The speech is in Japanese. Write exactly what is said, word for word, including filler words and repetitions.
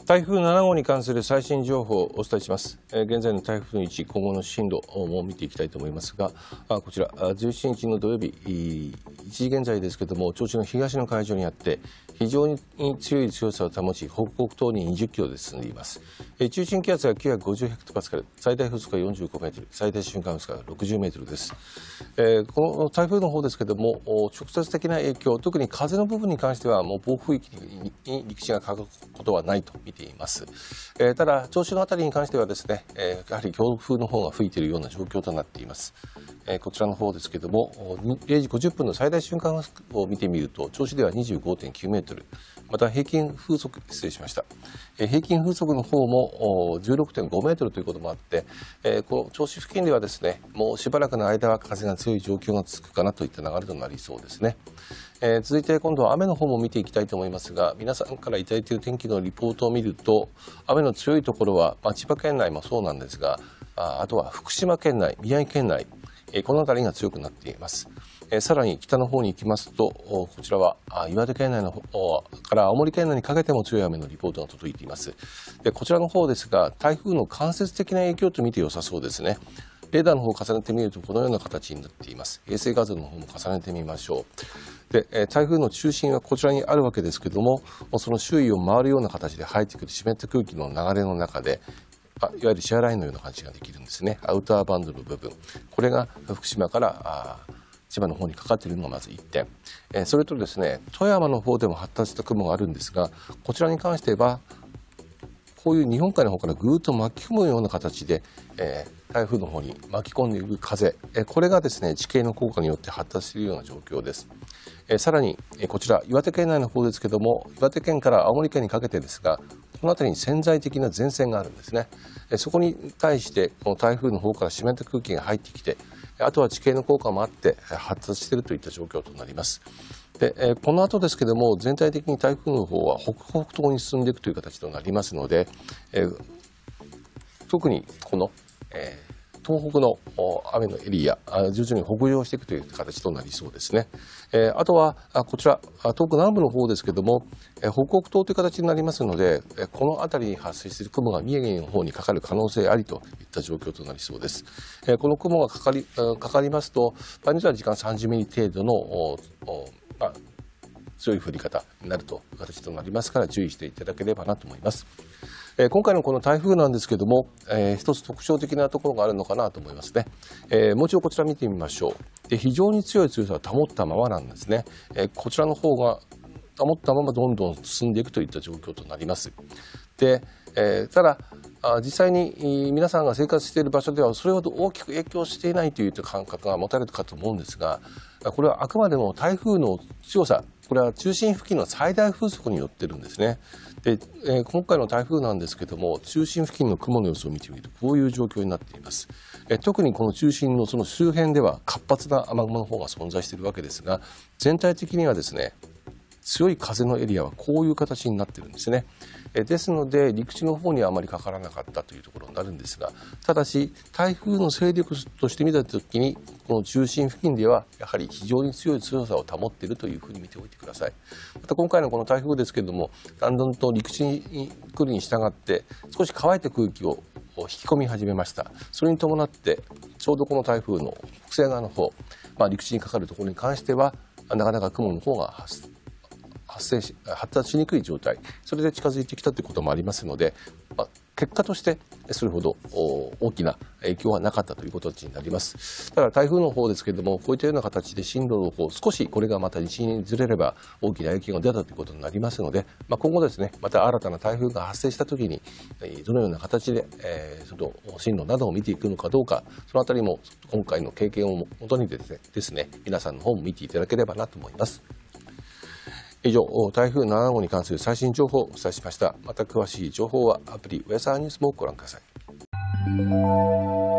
台風なな号に関する最新情報をお伝えします。現在の台風の位置、今後の進路も見ていきたいと思いますが、こちらじゅうしちにちの土曜日いちじ現在ですけれども、銚子の東の海上にあって非常に強い強さを保ち、北北東ににじゅっキロで進んでいます。中心気圧はきゅうひゃくごじゅうヘクトパスカル、最大風速はよんじゅうごメートル、最大瞬間風速はろくじゅうメートルです。この台風の方ですけれども、直接的な影響、特に風の部分に関してはもう暴風域に陸地がかかることはないと見ています。えー、ただ、銚子の辺りに関してはですね、えー、やはり強風の方が吹いているような状況となっています。えー、こちらの方ですけれども、れいじごじゅっぷんの最大瞬間風速を見てみると、銚子では にじゅうごてんきゅうメートル、また平均風速、失礼しました。えー、平均風速の方も じゅうろくてんごメートルということもあって、えー、この銚子付近ではですね、もうしばらくの間は風が強い状況が続くかなといった流れとなりそうですね。えー、続いて今度は雨の方も見ていきたいと思いますが、皆さんからいただいている天気のリポートを見ると、雨の強いところは、まあ、千葉県内もそうなんですが、あ, あとは福島県内、宮城県内、えー、この辺りが強くなっています。えー、さらに北の方に行きますと、こちらは岩手県内の方から青森県内にかけても強い雨のリポートが届いています。でこちらの方ですが、台風の間接的な影響と見て良さそうですね。レーダーの方を重ねてみるとこのような形になっています。衛星画像の方も重ねてみましょう。で台風の中心はこちらにあるわけですけれども、その周囲を回るような形で入ってくる湿った空気の流れの中で、あいわゆるシェアラインのような感じができるんですね。アウターバンドの部分、これが福島からあ千葉の方にかかっているのがまずいってん、えそれとですね、富山の方でも発達した雲があるんですが、こちらに関してはこういう日本海の方からぐーっと巻き込むような形で、えー、台風の方に巻き込んでいる風、えー、これがですね、地形の効果によって発達しているような状況です。えー、さらに、えー、こちら岩手県内の方ですけども、岩手県から青森県にかけてですが、この辺りに潜在的な前線があるんですね。えー、そこに対してこの台風の方から湿った空気が入ってきて、あとは地形の効果もあって発達しているといった状況となります。でえー、この後ですけれども、全体的に台風の方は北北東に進んでいくという形となりますので、えー、特にこの、えー、東北の雨のエリア、徐々に北上していくという形となりそうですね。えー、あとはこちら東北南部の方ですけれども、えー、北北東という形になりますので、この辺りに発生している雲が宮城の方にかかる可能性ありといった状況となりそうです。えー、この雲がかかり、かかりますと、場合によっては時間さんじゅうミリ程度のまあ、強い降り方になるという形となりますから注意していただければなと思います。えー、今回のこの台風なんですけども、えー、一つ特徴的なところがあるのかなと思いますね。えー、もう一度こちら見てみましょう。で非常に強い強さを保ったままなんですね。えー、こちらの方が保ったままどんどん進んでいくといった状況となります。で、えー、ただ実際に皆さんが生活している場所ではそれほど大きく影響していないという感覚が持たれるかと思うんですが、これはあくまでも台風の強さ、これは中心付近の最大風速によってるんですね。で、えー、今回の台風なんですけども、中心付近の雲の様子を見てみるとこういう状況になっています。えー、特にこの中心のその周辺では活発な雨雲の方が存在しているわけですが、全体的にはですね、強い風のエリアはこういう形になっているんですね。ですので陸地の方にはあまりかからなかったというところになるんですが、ただし台風の勢力として見たときにこの中心付近ではやはり非常に強い強さを保っているというふうに見ておいてください。また今回のこの台風ですけれども、だんだんと陸地に来るに従って少し乾いた空気を引き込み始めました。それに伴ってちょうどこの台風の北西側の方、まあ、陸地にかかるところに関してはなかなか雲の方が発発生し発達しにくい状態、それで近づいてきたということもありますので、まあ、結果としてそれほど大きな影響はなかったということになります。ただ台風の方ですけれども、こういったような形で進路の方少しこれがまた西にずれれば大きな影響が出たということになりますので、まあ、今後ですね、また新たな台風が発生したときにどのような形で、えー、その進路などを見ていくのかどうか、そのあたりも今回の経験をもとにですね、ですね皆さんの方も見ていただければなと思います。以上、台風なな号に関する最新情報をお伝えしました。また詳しい情報はアプリウェザーニュースもご覧ください。